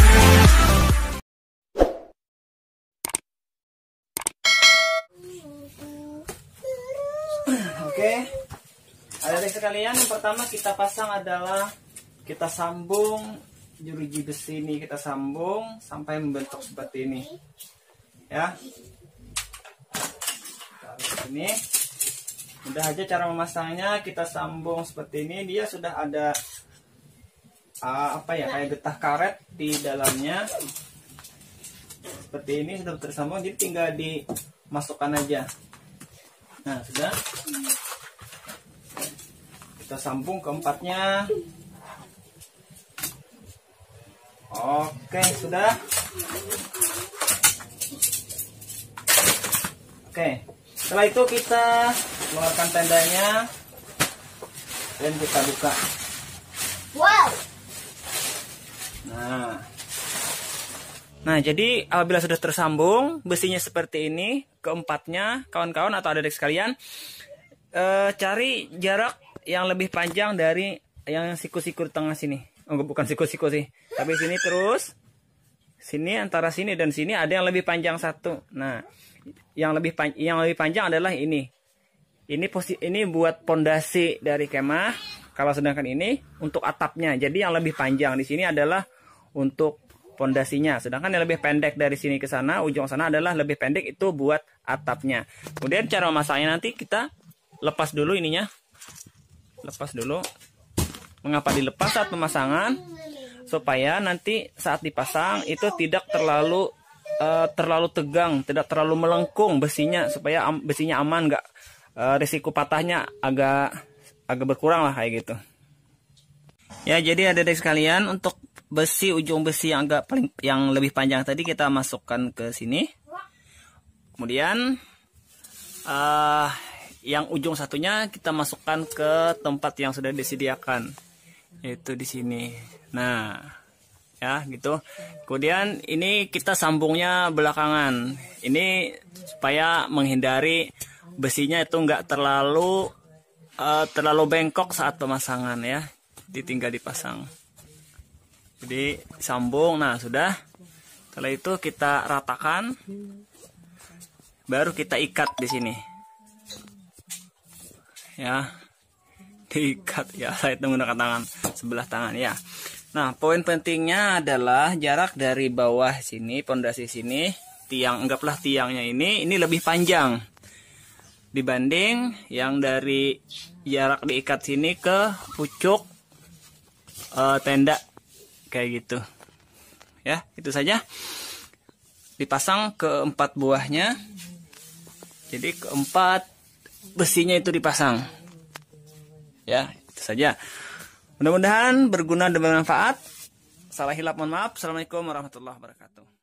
Oke, adik-adik sekalian, yang pertama kita pasang adalah kita sambung jeruji besi ini, kita sambung sampai membentuk seperti ini, ya. Taruh ini, mudah aja cara memasangnya. Kita sambung seperti ini, dia sudah ada kayak getah karet di dalamnya, seperti ini sudah tersambung, jadi tinggal dimasukkan aja. Nah, sudah. Kita sambung keempatnya. Oke, sudah. Oke, setelah itu kita keluarkan tendanya dan kita buka. Wow. Nah, jadi apabila sudah tersambung besinya seperti ini, keempatnya, kawan-kawan atau adik-adik sekalian, cari jarak yang lebih panjang dari yang siku-siku di tengah sini. Oh, bukan siku-siku sih, tapi sini terus, sini, antara sini dan sini ada yang lebih panjang satu. Nah, yang lebih panjang adalah ini. Ini buat pondasi dari kemah. Kalau sedangkan ini untuk atapnya. Jadi yang lebih panjang di sini adalah untuk pondasinya. Sedangkan yang lebih pendek dari sini ke sana, ujung sana adalah lebih pendek, itu buat atapnya. Kemudian cara memasangnya nanti kita lepas dulu ininya. Lepas dulu. Mengapa dilepas saat pemasangan? Supaya nanti saat dipasang itu tidak terlalu tegang, tidak terlalu melengkung besinya, supaya besinya aman, nggak risiko patahnya agak berkurang lah kayak gitu. Ya, jadi adik-adik sekalian, untuk ujung besi yang lebih panjang tadi kita masukkan ke sini. Kemudian yang ujung satunya kita masukkan ke tempat yang sudah disediakan, yaitu di sini. Nah, ya gitu. Kemudian ini kita sambungnya belakangan. Ini supaya menghindari besinya itu nggak terlalu bengkok saat pemasangan, ya. Ditinggal dipasang. Jadi sambung. Nah, sudah. Setelah itu kita ratakan. Baru kita ikat di sini. Ya. Diikat, ya. Saya itu menggunakan tangan, sebelah tangan, ya. Nah, poin pentingnya adalah jarak dari bawah sini, pondasi sini, anggaplah tiangnya ini lebih panjang dibanding yang dari jarak diikat sini ke pucuk tenda, kayak gitu. Ya, itu saja. Dipasang keempat buahnya. Jadi keempat besinya itu dipasang. Ya, itu saja. Mudah-mudahan berguna dan bermanfaat. Salah hilap mohon maaf. Assalamualaikum warahmatullahi wabarakatuh.